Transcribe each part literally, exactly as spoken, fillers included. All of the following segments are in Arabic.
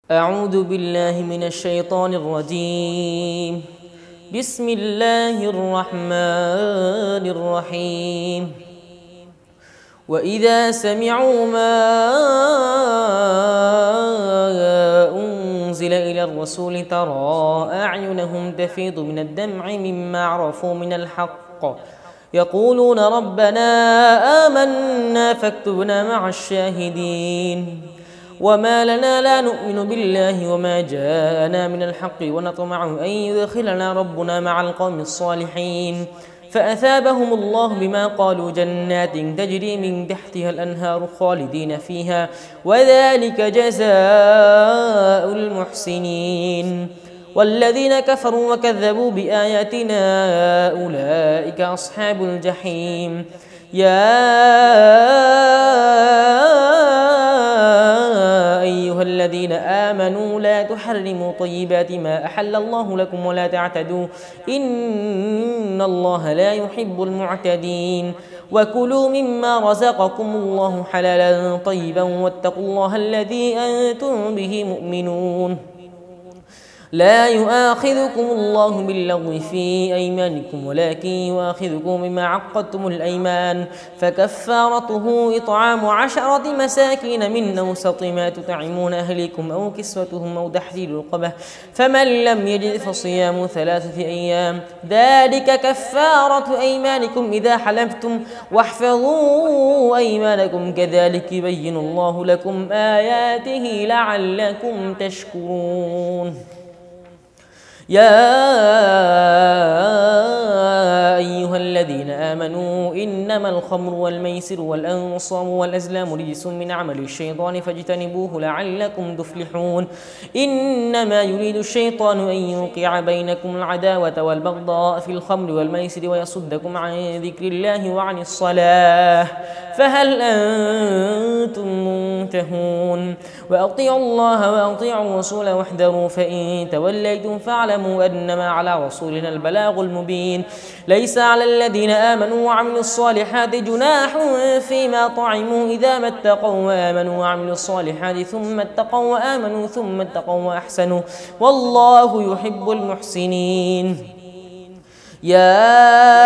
أعوذ بالله من الشيطان الرجيم. بسم الله الرحمن الرحيم. وإذا سمعوا ما أنزل إلى الرسول ترى أعينهم تفيض من الدمع مما عرفوا من الحق يقولون ربنا آمنا فاكتبنا مع الشاهدين. وما لنا لا نؤمن بالله وما جاءنا من الحق ونطمع أن يدخلنا ربنا مع القوم الصالحين فأثابهم الله بما قالوا جنات تجري من تحتها الأنهار خالدين فيها وذلك جزاء المحسنين. والذين كفروا وكذبوا بآياتنا أولئك أصحاب الجحيم. يا أيها الذين آمنوا لا تحرموا طيبات ما أحل الله لكم ولا تعتدوا إن الله لا يحب المعتدين. وكلوا مما رزقكم الله حلالا طيبا واتقوا الله الذي أنتم به مؤمنون. لا يؤاخذكم الله باللغو في أيمانكم ولكن يؤاخذكم بما عقدتم الأيمان فكفارته إطعام عشرة مساكين من أوسط ما تطعمون أهليكم أو كسوتهم أو تحرير رقبة فمن لم يجد فصيام ثلاثة أيام ذلك كفارة أيمانكم إذا حلفتم واحفظوا أيمانكم كذلك يبين الله لكم آياته لعلكم تشكرون. يا أيها الذين آمنوا إنما الخمر والميسر والأنصاب والأزلام رجس من عمل الشيطان فاجتنبوه لعلكم تفلحون. إنما يريد الشيطان أن يوقع بينكم العداوة والبغضاء في الخمر والميسر ويصدكم عن ذكر الله وعن الصلاة فهل أنتم منتهون. وأطيعوا الله وأطيعوا الرسول واحذروا فإن توليتم فاعلموا أنما على رسولنا البلاغ المبين. ليس على الذين آمنوا وعملوا الصالحات جناح فيما طعموا إذا ما اتقوا وآمنوا وعملوا الصالحات ثم اتقوا وآمنوا ثم اتقوا وأحسنوا والله يحب المحسنين. يا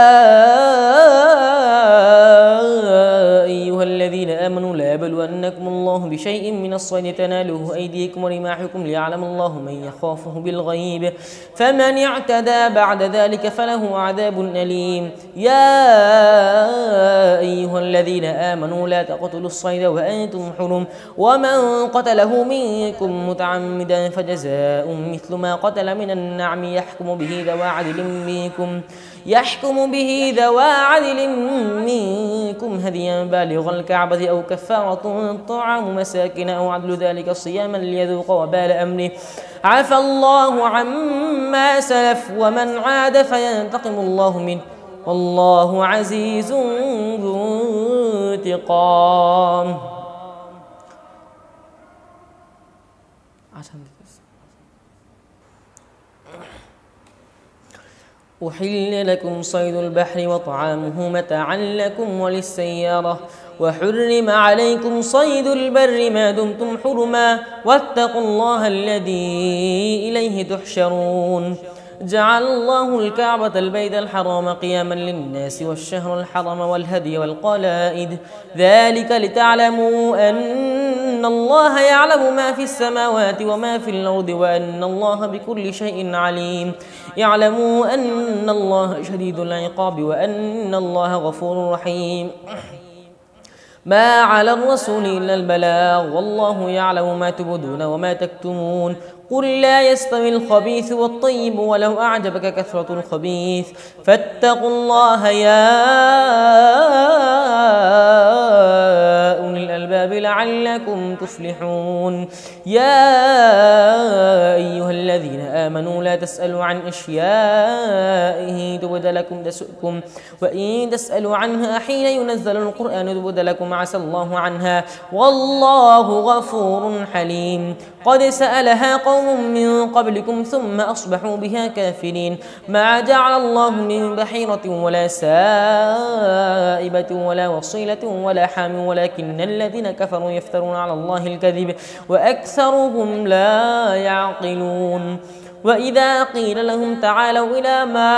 أيها الذين آمنوا لا يبلونكم الله بشيء من الصيد تناله أيديكم ورماحكم ليعلم الله من يخافه بالغيب فمن اعتدى بعد ذلك فله عذاب أليم. يا أيها الذين آمنوا لا تقتلوا الصيد وأنتم حرم ومن قتله منكم متعمدا فجزاء مثل ما قتل من النعم يحكم به ذوى عدل منكم يحكم به ذوى عدل منكم هديا بالغ الكعبة أو كفارة طعام مساكين أو عدل ذلك صياما ليذوق وبال أمره عفى الله عما سلف ومن عاد فينتقم الله منه والله عزيز ذو انتقام. أحل لكم صيد البحر وطعامه متاعا لكم وللسيارة وحرم عليكم صيد البر ما دمتم حرما واتقوا الله الذي إليه تحشرون. جعل الله الكعبة البيت الحرام قياما للناس والشهر الحرام والهدي والقلائد ذلك لتعلموا أن الله يعلم ما في السماوات وما في الأرض وأن الله بكل شيء عليم. يعلموا أن الله شديد العقاب وأن الله غفور رحيم. ما على الرسول إلا البلاغ والله يعلم ما تبدون وما تكتمون. قل لا يستوي الخبيث والطيب ولو أعجبك كثرة الخبيث فاتقوا الله يا أولي الألباب لعلكم تفلحون. يا أيها الذين آمنوا آمنوا لا تسألوا عن أشياء تبد لكم تسؤكم وإن تسألوا عنها حين ينزل القرآن تبد لكم عسى الله عنها والله غفور حليم قد سألها قوم من قبلكم ثم أصبحوا بها كافرين ما جعل الله من بحيرة ولا سائبة ولا وصيلة ولا حام ولكن الذين كفروا يفترون على الله الكذب وأكثرهم لا يعقلون وإذا قيل لهم تعالوا إلى ما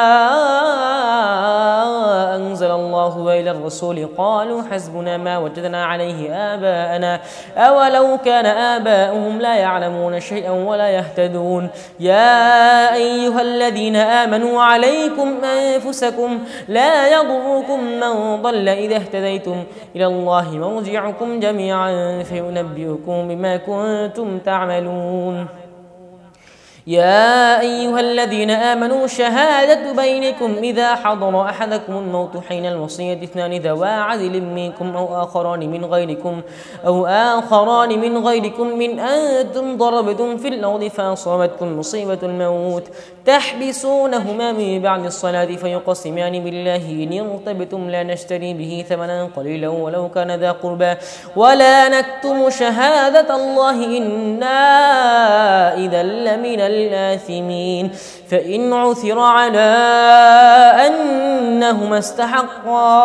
أنزل الله وإلى الرسول قالوا حسبنا ما وجدنا عليه آباءنا أولو كان آباؤهم لا يعلمون شيئا ولا يهتدون يا أيها الذين آمنوا عليكم أنفسكم لا يضركم من ضل إذا اهتديتم إلى الله مرجعكم جميعا فينبئكم بما كنتم تعملون يا أيها الذين آمنوا شهادة بينكم إذا حضر أحدكم الموت حين الوصية اثنان ذوى عدل منكم أو آخران من غيركم أو آخران من غيركم من أنتم ضربتم في الأرض فأصابتكم مصيبة الموت تحبسونهما من بعد الصلاة فيقسمان بالله إن ارتبتم لا نشتري به ثمنا قليلا ولو كان ذا قربى ولا نكتم شهادة الله إنا إذا لمن الآثمين فإن عثر على أنهما استحقا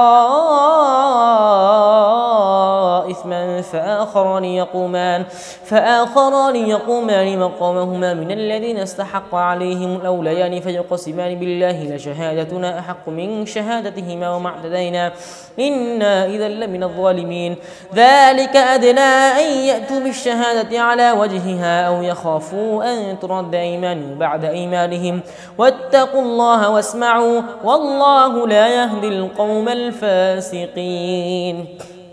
إثما فآخران يقومان فآخران يقومان مقامهما من الذين استحق عليهم الأوليان فيقسمان بالله لشهادتنا أحق من شهادتهما وما اعتدينا إنا إذا لمن الظالمين ذلك أدنى أن يأتوا بالشهادة على وجهها أو يخافوا أن ترد أيمان بعد أيمانهم واتقوا الله واسمعوا والله لا يهدي القوم الفاسقين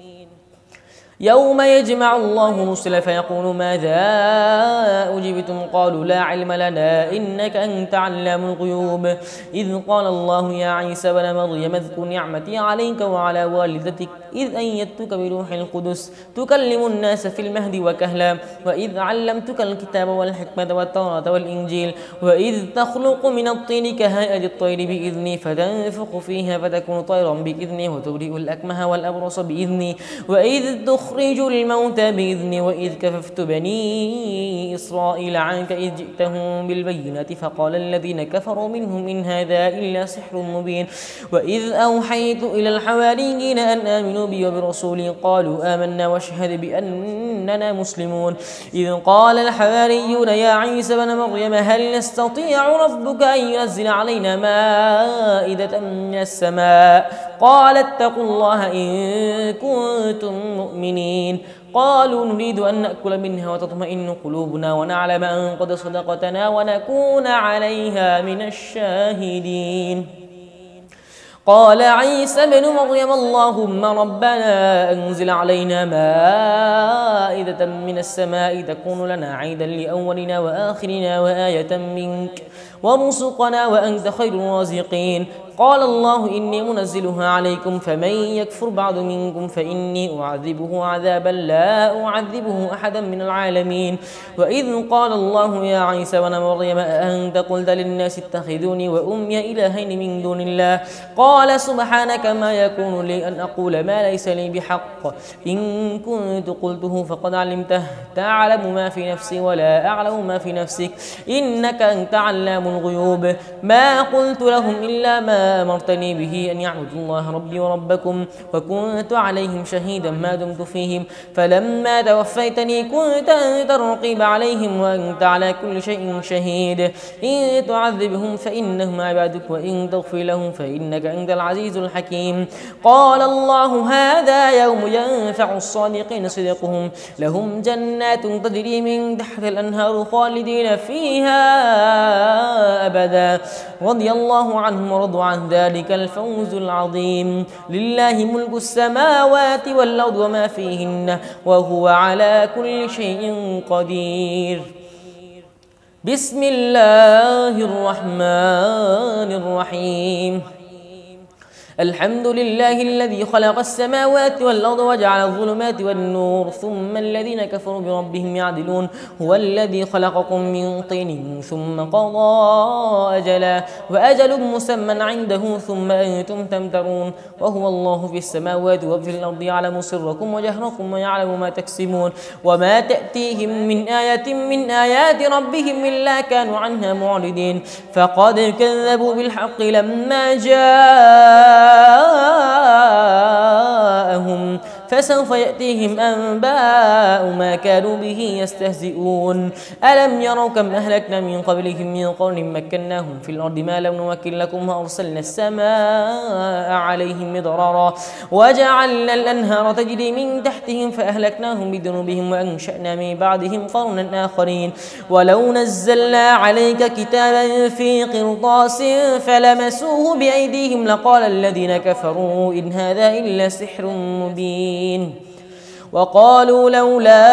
يوم يجمع الله الرسل فيقول ماذا أجبتم قالوا لا علم لنا إنك أنت علام الغيوب إذ قال الله يا عيسى بن مريم اذكر نعمتي عليك وعلى والدتك إذ أيدتك بروح القدس تكلم الناس في المهد وكهلا وإذ علمتك الكتاب والحكمة والتوراة والإنجيل وإذ تخلق من الطين كهيئة الطير بإذني فتنفخ فيها فتكون طيرا بإذني وتبرئ الأكمه والأبرص بإذني وإذ تخرج الموتى بإذني وإذ كففت بني إسرائيل عنك إذ جئتهم بالبينات فقال الذين كفروا منهم إن هذا إلا سحر مبين وإذ أوحيت إلى الحواريين أن آمنوا بي وبرسولي قالوا آمنا واشهد بأننا مسلمون إذ قال الحواريون يا عيسى بن مريم هل يستطيع ربك أن ينزل علينا مائدة من السماء قال اتقوا الله إن كنتم مؤمنين قالوا نريد أن نأكل منها وتطمئن قلوبنا ونعلم أن قد صدقتنا ونكون عليها من الشاهدين قال عيسى بن مريم اللهم ربنا أنزل علينا مائدة من السماء تكون لنا عيدا لأولنا وآخرنا وآية منك وارزقنا وأنت خير الرازقين قال الله إني منزلها عليكم فمن يكفر بعد منكم فإني أعذبه عذابا لا أعذبه أحدا من العالمين وإذ قال الله يا عيسى بن مريم أأنت قلت للناس اتخذوني وأمي إلهين من دون الله قال سبحانك ما يكون لي أن أقول ما ليس لي بحق إن كنت قلته فقد علمته تعلم ما في نفسي ولا أعلم ما في نفسك إنك أنت علام الغيوب ما قلت لهم إلا ما أمرتني به أن يعبدوا الله ربي وربكم وكنت عليهم شهيدا ما دمت فيهم فلما توفيتني كنت أنت الرقيب عليهم وأنت على كل شيء شهيد إن تعذبهم فإنهم عبادك وإن تغفر لهم فإنك أنت العزيز الحكيم قال الله هذا يوم ينفع الصادقين صدقهم لهم جنات تجري من تحت الأنهار خالدين فيها أبدا رضي الله عنهم ورضوا عن ذلك الفوز العظيم لله ملك السماوات والأرض وما فيهن وهو على كل شيء قدير بسم الله الرحمن الرحيم الحمد لله الذي خلق السماوات والأرض وجعل الظلمات والنور ثم الذين كفروا بربهم يعدلون هو الذي خلقكم من طين ثم قضى أجلا وأجل مسمى عنده ثم أنتم تمترون وهو الله في السماوات وفي الأرض يعلم سركم وجهركم ويعلم ما تكسبون وما تأتيهم من آية من آيات ربهم إلا كانوا عنها معرضين فقد كذبوا بالحق لما جاءهم فسوف يأتيهم أنباء ما كانوا به يستهزئون ألم يروا كم أهلكنا من قبلهم من قرن مكناهم في الأرض ما لم نمكن لكم وأرسلنا السماء عليهم مدرارا وجعلنا الأنهار تجري من تحتهم فأهلكناهم بذنوبهم وأنشأنا من بعدهم قرنا آخرين ولو نزلنا عليك كتابا في قرطاس فلمسوه بأيديهم لقال الذين كفروا إن هذا إلا سحر مبين وقالوا لولا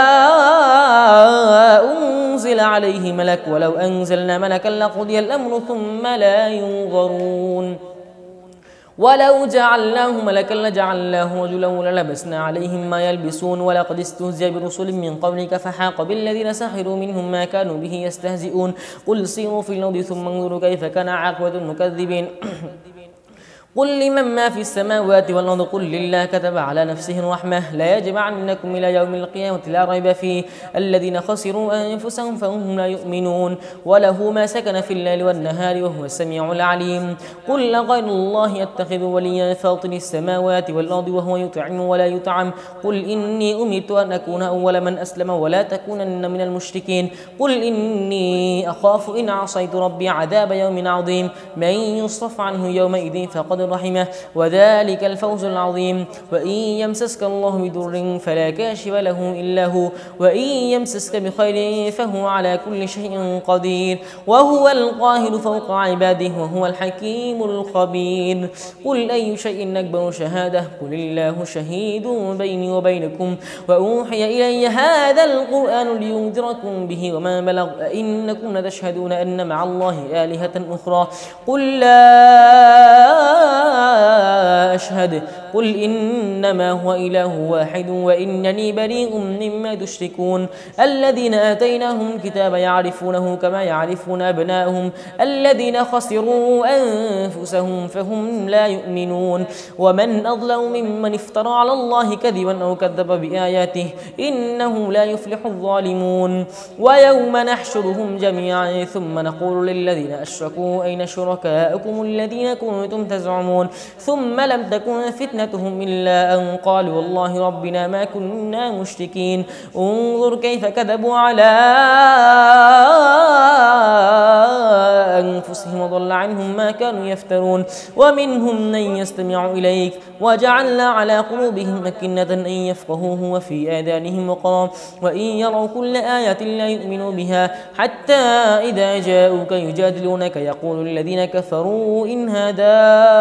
أنزل عليه ملك ولو أنزلنا ملكا لقضي الأمر ثم لا ينظرون ولو جعلناه ملكا لجعلناه رجلا وللبسنا عليهم ما يلبسون ولقد استهزئ برسل من قبلك فحاق بالذين سخروا منهم ما كانوا به يستهزئون قل سيروا في الأرض ثم انظروا كيف كان عاقبة المكذبين قل لمن ما في السماوات والأرض قل لله كتب على نفسه الرحمة لا يجمعنكم إلى يوم القيامة لا ريب فيه الذين خسروا أنفسهم فهم لا يؤمنون وله ما سكن في الليل والنهار وهو السميع العليم قل غير الله يتخذ وليا فاطر السماوات والأرض وهو يطعم ولا يطعم قل إني أمرت أن أكون أول من أسلم ولا تكونن من المشركين قل إني أخاف إن عصيت ربي عذاب يوم عظيم من يصرف عنه يومئذ فقد رحمه وذلك الفوز العظيم وإن يمسسك الله بضر فلا كاشف له إلا هو وإن يمسسك بخير فهو على كل شيء قدير وهو القاهر فوق عباده وهو الحكيم الخبير قل أي شيء أكبر شهادة قل الله شهيد بيني وبينكم وأوحي إلي هذا القرآن لينذركم به وما بلغ أئنكم لتشهدون أن مع الله آلهة أخرى قل لا أشهد قل إنما هو إله واحد وإنني بريء مما تشركون الذين آتيناهم الكتاب يعرفونه كما يعرفون أبناءهم الذين خسروا أنفسهم فهم لا يؤمنون ومن أظلم ممن افترى على الله كذبا أو كذب بآياته إنه لا يفلح الظالمون ويوم نحشرهم جميعا ثم نقول للذين أشركوا أين شركاؤكم الذين كنتم تزعمون ثم لم تكن فتنتهم إلا أن قالوا والله ربنا ما كنا مشركين انظر كيف كذبوا على أنفسهم وضل عنهم ما كانوا يفترون ومنهم من يستمع إليك وجعلنا على قلوبهم أكنة أن يفقهوه وفي آذانهم وقرا وإن يروا كل آية لا يؤمنوا بها حتى إذا جاءوك يجادلونك يقول الذين كفروا إن هذا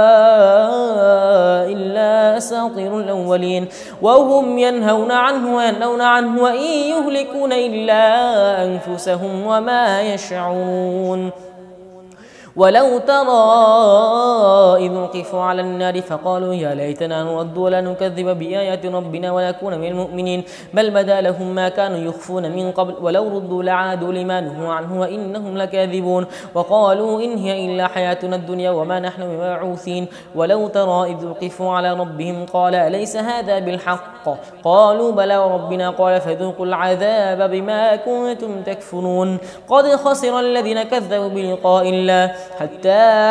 إلا أساطير الأولين وهم ينهون عنه وينهون عنه وإن يهلكون إلا أنفسهم وما يشعرون ولو ترى إذ وقفوا على النار فقالوا يا ليتنا نرد ولا نكذب بآيات ربنا ونكون من المؤمنين بل بدا لهم ما كانوا يخفون من قبل ولو ردوا لعادوا لما نهوا عنه وإنهم لكاذبون وقالوا إن هي إلا حياتنا الدنيا وما نحن بمبعوثين ولو ترى إذ وقفوا على ربهم قال أليس هذا بالحق قالوا بلى وربنا قال فذوقوا العذاب بما كنتم تكفرون قد خسر الذين كذبوا بلقاء الله حتى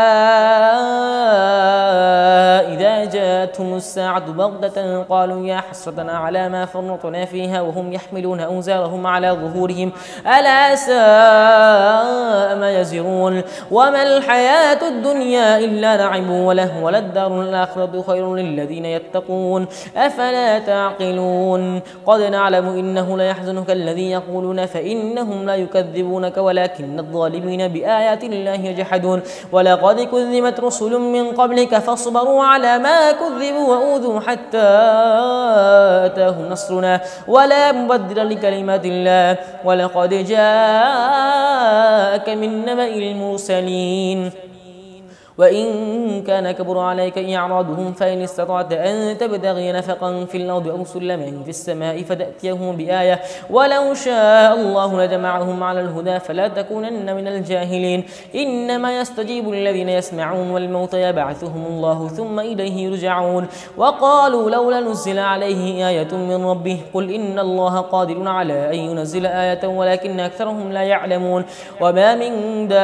إذا جاءتهم الساعة بغتة قالوا يا حسرتنا على ما فرطنا فيها وهم يحملون أوزارهم على ظهورهم ألا ساء ما يزرون وما الحياة الدنيا إلا لعب وله وللدار الآخرة خير للذين يتقون أفلا تعقلون قد نعلم إنه ليحزنك الذي يقولون فإنهم لا يكذبونك ولكن الظالمين بآيات الله يجحدون ولقد كذبت رسل من قبلك فاصبروا على ما كذبوا وأوذوا حتى أتاهم نصرنا ولا مبدل لكلمات الله ولقد جاءك من نبأ المرسلين وإن كان كبر عليك إعراضهم فإن استطعت أن تبتغي نفقا في الأرض أو سلما في السماء فتأتيهم بآية ولو شاء الله لجمعهم على الهدى فلا تكونن من الجاهلين إنما يستجيب الذين يسمعون والموتى يبعثهم الله ثم إليه يرجعون وقالوا لولا نزل عليه آية من ربه قل إن الله قادر على أن ينزل آية ولكن أكثرهم لا يعلمون وما من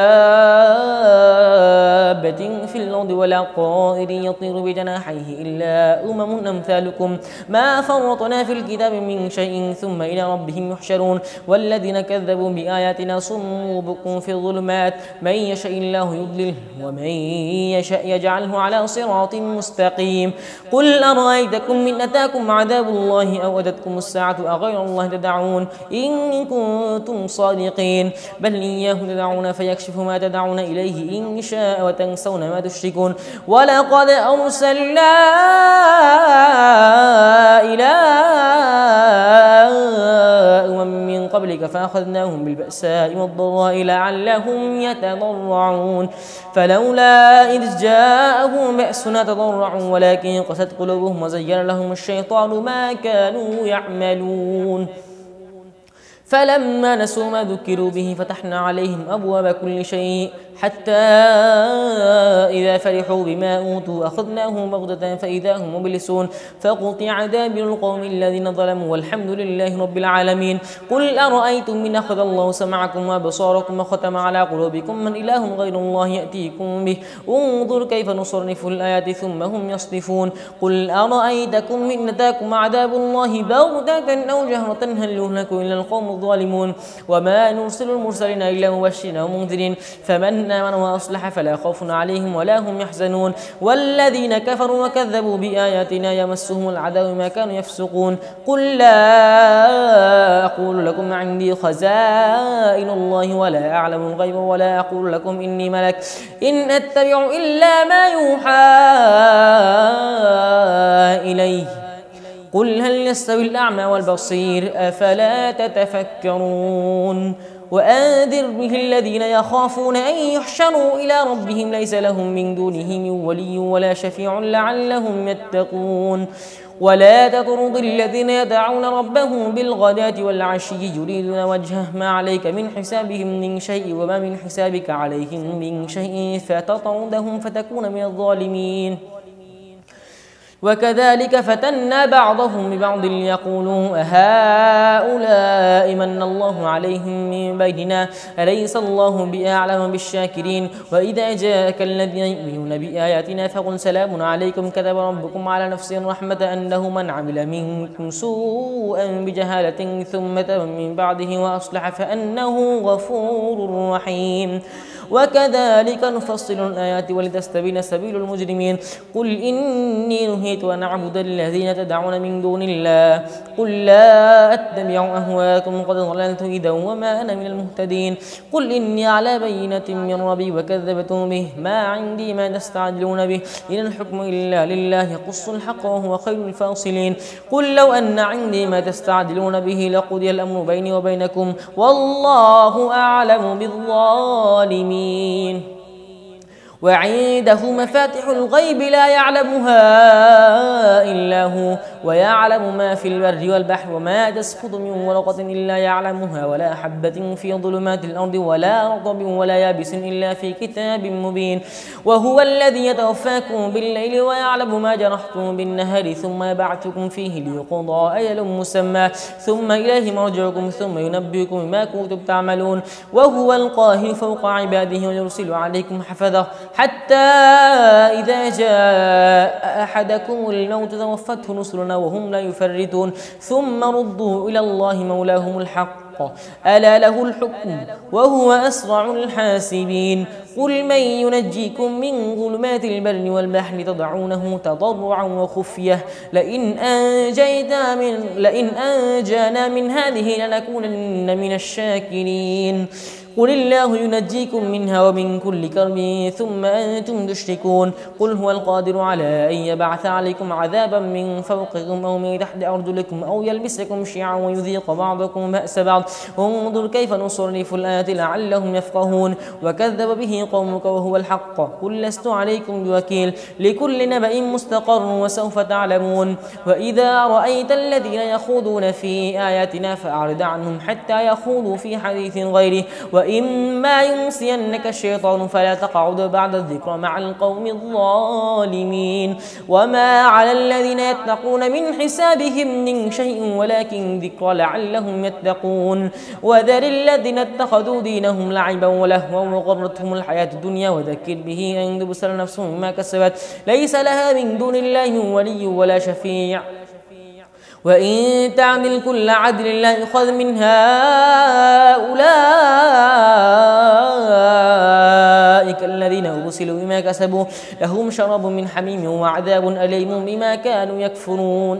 دابة في الأرض ولا طائر يطير بجناحيه إلا أمم أمثالكم ما فرطنا في الكتاب من شيء ثم إلى ربهم يحشرون والذين كذبوا بآياتنا صم وبكم في الظلمات من يشاء الله يضلله ومن يشاء يجعله على صراط مستقيم قل أرأيتكم من أتاكم عذاب الله أو أتتكم الساعة أغير الله تدعون إن كنتم صادقين بل إياه تدعون فيكشف ما تدعون إليه إن شاء وتنسون ما تشركون ولقد أرسلنا إلى أمم من قبلك فأخذناهم بالبأساء والضراء لعلهم يتضرعون فلولا إذ جاءهم بأسنا تضرعوا ولكن قست قلوبهم وزين لهم الشيطان ما كانوا يعملون فلما نسوا ما ذكروا به فتحنا عليهم أبواب كل شيء حتى إذا فرحوا بما أوتوا أخذناهم بغتة فإذا هم مبلسون فقطع دابر القوم الذين ظلموا والحمد لله رب العالمين قل أرأيتم من أخذ الله سمعكم وأبصاركم وختم على قلوبكم من إله غير الله يأتيكم به انظر كيف نصرف الآيات ثم هم يصدفون قل أرأيتكم من أتاكم عذاب الله بغتة أو جهرة هل يهلك إلا القوم الظالمون وما نرسل المرسلين إلا مبشرين ومنذرين فمن آمن وأصلح فلا خوف عليهم ولا هم يحزنون والذين كفروا وكذبوا بآياتنا يمسهم العذاب ما كانوا يفسقون قل لا أقول لكم عندي خزائن الله ولا أعلم الغيب ولا أقول لكم إني ملك إن أتبع إلا ما يوحى إليه قل هل يستوي الأعمى والبصير أفلا تتفكرون وأنذر به الذين يخافون أن يحشروا إلى ربهم ليس لهم من دونه من ولي ولا شفيع لعلهم يتقون ولا تطرد الذين يدعون ربهم بالغداة والعشي يريدون وجهه ما عليك من حسابهم من شيء وما من حسابك عليهم من شيء فتطردهم فتكون من الظالمين وكذلك فتنا بعضهم ببعض ليقولوا أهؤلاء من الله عليهم من بيننا أليس الله بأعلم بالشاكرين وإذا جاءك الذين يؤمنون بآياتنا فقل سلام عليكم كتب ربكم على نفسه الرحمة أنه من عمل منكم سوءا بجهالة ثم تاب من بعده وأصلح فأنه غفور رحيم وكذلك نفصل الآيات ولتستبين سبيل المجرمين قل إني نهيت أن أعبد الذين تدعون من دون الله قل لا أتبع أهواءكم قد ضللت إذا وما أنا من المهتدين قل إني على بينة من ربي وكذبتم به ما عندي ما تستعجلون به إن الحكم إلا لله يقص الحق وهو خير الفاصلين قل لو أن عندي ما تستعجلون به لقضي الأمر بيني وبينكم والله أعلم بالظالمين وعنده مفاتح الغيب لا يعلمها إلا هو ويعلم ما في البر والبحر وما تسقط من ورقة إلا يعلمها ولا حبة في ظلمات الأرض ولا رطب ولا يابس إلا في كتاب مبين وهو الذي يتوفاكم بالليل ويعلم ما جرحتم بالنهار ثم يبعثكم فيه ليقضى أجل مسمى ثم إليه مرجعكم ثم ينبئكم بما كنتم تعملون وهو القاهر فوق عباده ويرسل عليكم حفظه حتى إذا جاء أحدكم الموت توفته رسلنا وهم لا يفرطون ثم ردوا إلى الله مولاهم الحق ألا له الحكم وهو أسرع الحاسبين قل من ينجيكم من ظلمات البر والبحر تدعونه تضرعا وخفية لئن أنجينا من لئن أنجانا من هذه لنكونن من الشاكرين قل الله ينجيكم منها ومن كل كرب ثم أنتم تشركون قل هو القادر على أن يبعث عليكم عذابا من فوقكم أو من تحت أرجلكم أو يلبسكم شيعا ويذيق بعضكم بأس بعض انظر كيف نصرف الآيات لعلهم يفقهون وكذب به قومك وهو الحق قل لست عليكم بوكيل لكل نبأ مستقر وسوف تعلمون وإذا رأيت الذين يخوضون في آياتنا فأعرض عنهم حتى يخوضوا في حديث غيره وإما ينسينك الشيطان فلا تقعد بعد الذكر مع القوم الظالمين وما على الذين يتقون من حسابهم من شيء ولكن ذكر لعلهم يتقون وذر الذين اتخذوا دينهم لعبا ولهوا وغرتهم الحياة الدنيا وذكر به أن تبصر نفس مما كسبت ليس لها من دون الله ولي ولا شفيع وإن تعمل كل عدل لا يؤخذ من هؤلاء الذين أرسلوا بما كسبوا لهم شراب من حميم وعذاب أليم بما كانوا يكفرون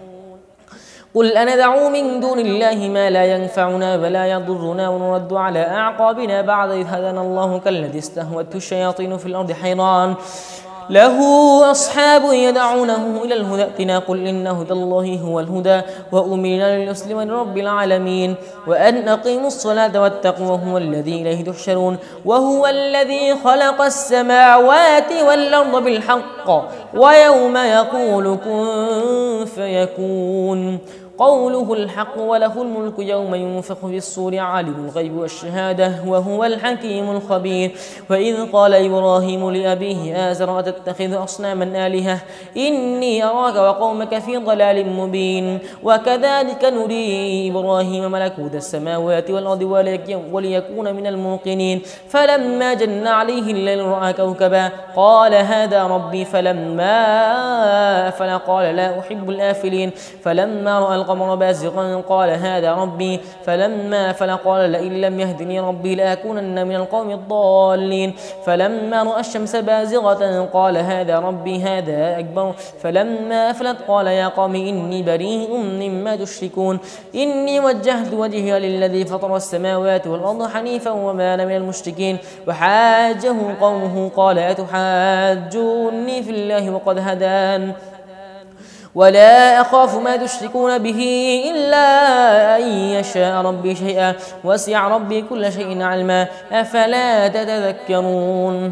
قل أندعو من دون الله ما لا ينفعنا ولا يضرنا ونرد على أعقابنا بعد إذ هدانا الله كالذي استهوته الشياطين في الأرض حيران له أصحاب يدعونه إلى الهدى ائتنا قل إن هدى الله هو الهدى وأمرنا لنسلم لرب العالمين وأن أقيموا الصلاة واتقوا هو الذي إليه تحشرون وهو الذي خلق السماوات والأرض بالحق ويوم يقول كن فيكون قوله الحق وله الملك يوم ينفخ في الصور عالم الغيب والشهادة وهو الحكيم الخبير وإذ قال إبراهيم لأبيه آزر أتتخذ أصناما آلهة إني أراك وقومك في ضلال مبين وكذلك نري إبراهيم ملكوت السماوات والأرض وليكون من الموقنين فلما جن عليه الليل رأى كوكبا قال هذا ربي فلما أفل قال لا أحب الآفلين فلما رأى القمر بازغا قال هذا ربي فلما أفل قال لئن لم يهدني ربي لأكونن من القوم الضالين فلما رأى الشمس بازغة قال هذا ربي هذا أكبر فلما أفلت قال يا قوم إني بريء مما تشركون إني وجهت وجهي للذي فطر السماوات والأرض حنيفا وما أنا من المشركين وحاجه قومه قال أتحاجوني في الله وقد هدان ولا أخاف ما تشركون به إلا أن يشاء ربي شيئا وسع ربي كل شيء علما أفلا تتذكرون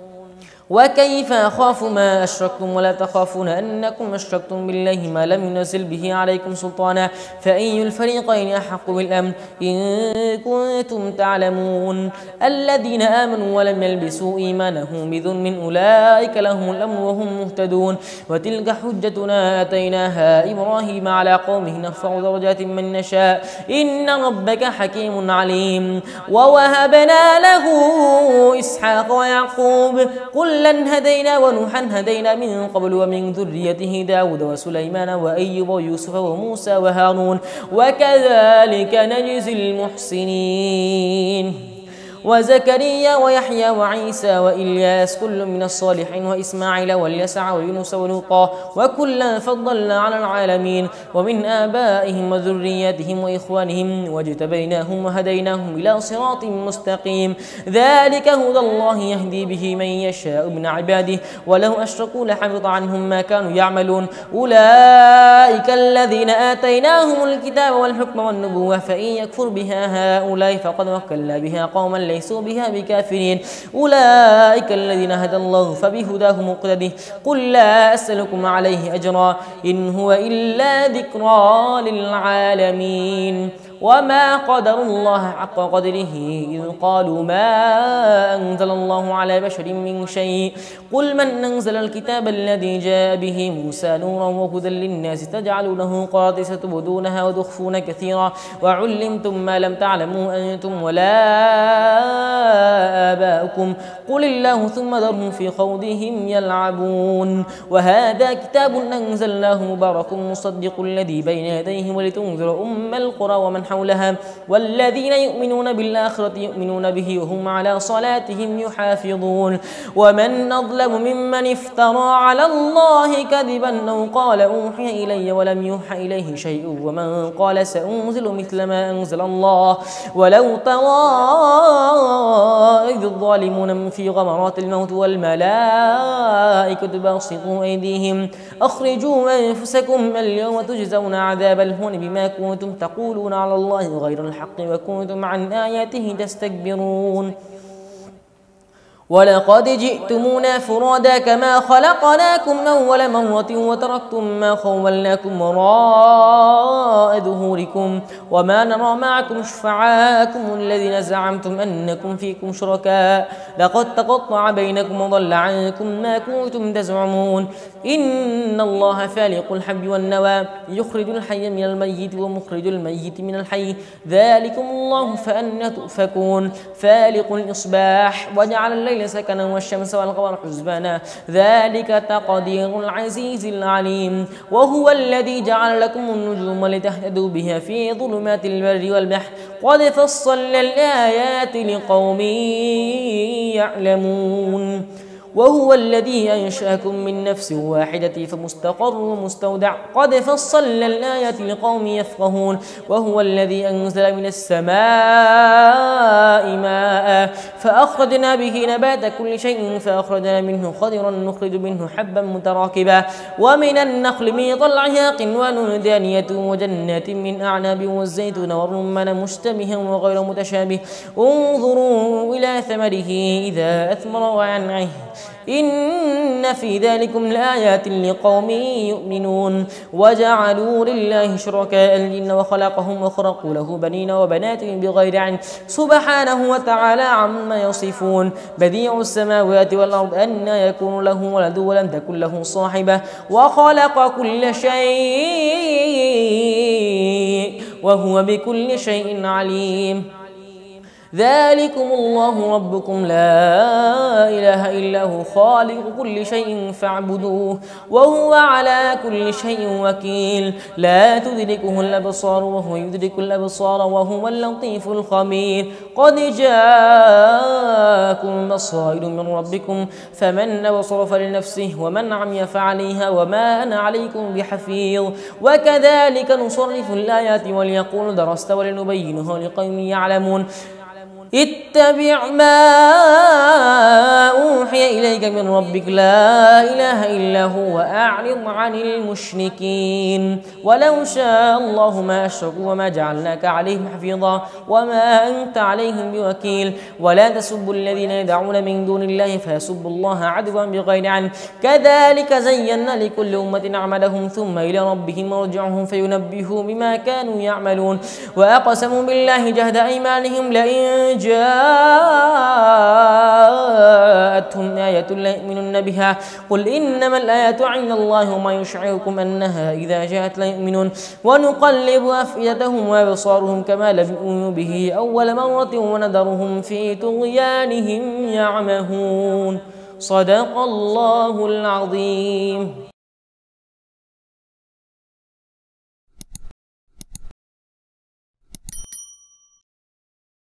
وكيف أخاف ما أشركتم ولا تخافون أنكم أشركتم بالله ما لم ينزل به عليكم سلطانا فأي الفريقين أحق بالأمن إن كنتم تعلمون الذين آمنوا ولم يلبسوا إيمانهم بظلم أولئك لهم الأمن وهم مهتدون وتلك حجتنا آتيناها إبراهيم على قومه نرفع درجات من نشاء إن ربك حكيم عليم ووهبنا له إسحاق ويعقوب قل كلا هدينا ونوحا هدينا من قبل ومن ذريته داود وسليمان وأيوب ويوسف وموسى وهارون وكذلك نجزي المحسنين وزكريا ويحيى وعيسى وإلياس كل من الصالحين وإسماعيل واليسع ويونس ولوطا وكلا فضلنا على العالمين ومن آبائهم وذرياتهم وإخوانهم واجتبيناهم وهديناهم إلى صراط مستقيم ذلك هدى الله يهدي به من يشاء من عباده ولو أشركوا لحبط عنهم ما كانوا يعملون أولئك الذين آتيناهم الكتاب والحكم والنبوة فإن يكفر بها هؤلاء فقد وكلنا بها قوما ليسوا بها بكافرين أولئك الذين هدى الله فبهداه مقتده قل لا أسألكم عليه أجرا إن هو إلا ذكرى للعالمين وما قدر الله حق قدره إذ قالوا ما أنزل الله على بشر من شيء قل من أنزل الكتاب الذي جاء به موسى نورا وهدى للناس تجعلونه قراطيس تبدونها وتخفون كثيرا وعلمتم ما لم تعلموا أنتم ولا آباؤكم قل الله ثم ذرهم في خوضهم يلعبون وهذا كتاب أنزلناه مبارك مصدق الذي بين يديه ولتنذر أم القرى ومن حولها والذين يؤمنون بالآخرة يؤمنون به وهم على صلاتهم يحافظون ومن أظلم ممن افترى على الله كذبا أو قال أوحي إلي ولم يوحى إليه شيء ومن قال سأنزل مثل ما أنزل الله ولو ترى الظالمون في غمرات الموت والملائكة باسطوا أيديهم أخرجوا أنفسكم اليوم تجزون عذاب الهون بما كنتم تقولون على الله غير الحق وكنتم عن آياته تستكبرون ولقد جئتمونا فرادا كما خلقناكم أول مرة وتركتم ما خولناكم وراء ظهوركم وما نرى معكم شفعاءكم الذين زعمتم أنكم فيكم شركاء لقد تقطع بينكم وضل عنكم ما كنتم تزعمون إن الله فالق الحب والنوى يخرج الحي من الميت ومخرج الميت من الحي ذلكم الله فأنى تؤفكون فالق الإصباح وجعل الليل سكنا والشمس والقمر حسبانا ذلك تقدير العزيز العليم وهو الذي جعل لكم النجوم لتهتدوا بها في ظلمات البر والبحر قد فصلنا الآيات لقوم يعلمون وهو الذي أنشأكم من نفس واحدة فمستقر ومستودع قد فصلنا الآيات لقوم يفقهون وهو الذي أنزل من السماء ماء فأخرجنا به نبات كل شيء فأخرجنا منه خضرا نخرج منه حبا متراكبا ومن النخل من طلعها قنوان دانية وجنات من أعناب والزيتون والرمان مشتبها وغير متشابه انظروا إلى ثمره إذا أثمر وينعه إن في ذلكم لآيات لقوم يؤمنون وجعلوا لله شركاء الجن وخلقهم وخرقوا له بنين وبنات بغير علم سبحانه وتعالى عما يصفون بديع السماوات والأرض أنى يكون له ولد ولم تكن له صاحبة وخلق كل شيء وهو بكل شيء عليم ذلكم الله ربكم لا إله إلا هو خالق كل شيء فاعبدوه وهو على كل شيء وكيل لا تدركه الأبصار وهو يدرك الأبصار وهو اللطيف الخبير قد جاءكم بصائر من ربكم فمن أبصر فلنفسه ومن عمي فعليها وما أنا عليكم بحفيظ وكذلك نصرف الآيات وليقولوا درست ولنبينها لقوم يعلمون اتبع ما أوحي إليك من ربك لا إله إلا هو وأعرض عن المشركين ولو شاء الله ما أشركوا وما جعلناك عليهم حفيظا وما أنت عليهم بوكيل ولا تسبوا الذين يدعون من دون الله فيسبوا الله عدوا بغير علم كذلك زينا لكل أمة عملهم ثم إلى ربهم مرجعهم فينبهوا بما كانوا يعملون وأقسموا بالله جهد أيمانهم لئن جاءتهم آية لا يؤمنون بها قل إنما الآيات عند الله وما يشعركم أنها إذا جاءت لا يؤمنون ونقلب أفئدتهم وأبصارهم كما لم يؤمنوا به أول مرة ونذرهم في طغيانهم يعمهون صدق الله العظيم.